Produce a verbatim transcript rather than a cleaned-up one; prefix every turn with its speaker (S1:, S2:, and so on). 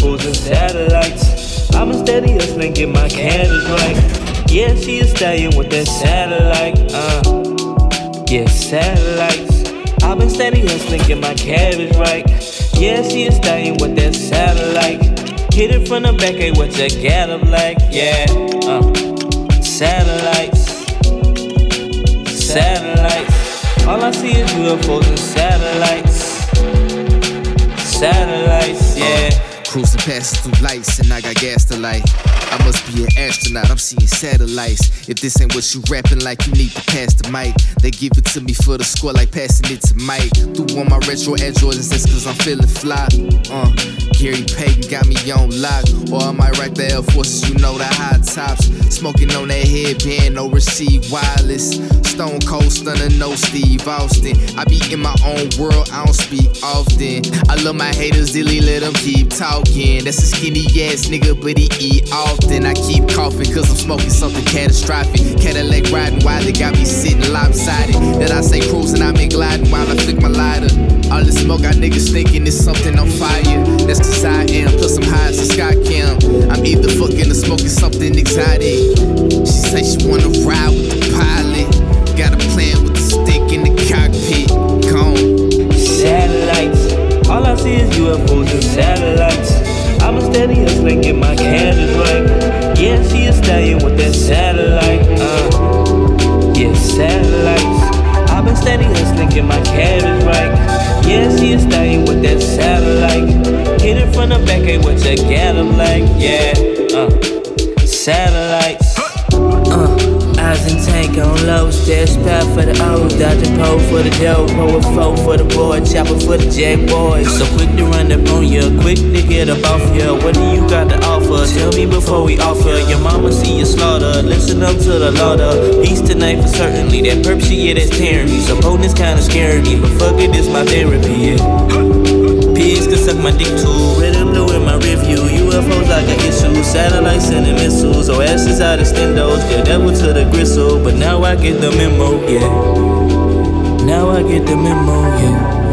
S1: F Os and satellites. I'm a steady hustling, get my cabbage right. Yeah, she a stallion with that satellite. Uh, yeah, satellites. I've been steady hustling, get my cabbage right. Yeah, she a stallion with that satellite. Hit it from the back, hey, what you got up like? Yeah, uh, satellites, satellites. All I see is U F Os and satellites, satellites, yeah.
S2: Cruising past through lights and I got gas to light. I must be an astronaut, I'm seeing satellites. If this ain't what you rapping like, you need to pass the mic. They give it to me for the score like passing it to Mike. Through all my retro Air Jordans, that's cause I'm feeling fly. Uh, Gary Payton got me on lock. Or I might rock the Air Forces, you know the high tops. Smoking on that headband, no receive wireless. Stone Cold Stunner, no Steve Austin. I be in my own world, I don't speak often. I love my haters, dilly, let them keep talking. That's a skinny ass nigga, but he eat often. I keep coughing cause I'm smoking something catastrophic. Cadillac riding while it got me sitting lopsided. That I say cruising, I'm in gliding while I flick my lighter. All this smoke got niggas thinking it's something on fire. That's cause I am, plus I'm high as a sky cam. I'm either fucking or smoking something exotic. She say she wanna ride with the pilot. Got a plan with the stick in the cockpit. Gone.
S1: Satellites. All I see is U F Os and satellites. I'm a steady hustling, get my cabbage right. Yeah, she a stallion with that satellite. Uh, yeah, satellites. I've been steady hustling, get my cabbage right. Yeah, she a stallion with that satellite. Hit it from the back, hey, what you got up like? Yeah, uh, satellites. Uh. Eyes in tank on low, stash pad for the O's, dodging pole for the dough, pull a foe for the boy, chopper for the jack boys. So quick to run up on ya, quick to get up off ya. What do you got to offer? Tell me before we offer. Your mama see you slaughter, listen up to the lauder. Peace tonight for certainly, that perp shit, yeah, that's tearing me. So potent's kinda scaring me, but fuck it, it's my therapy, yeah. Pigs can suck my dick too, red and blue in my review. U F Os I got issues, satellites sending missiles. Or ashes out of stendos, the devil to the gristle. But now I get the memo, yeah. Now I get the memo, yeah.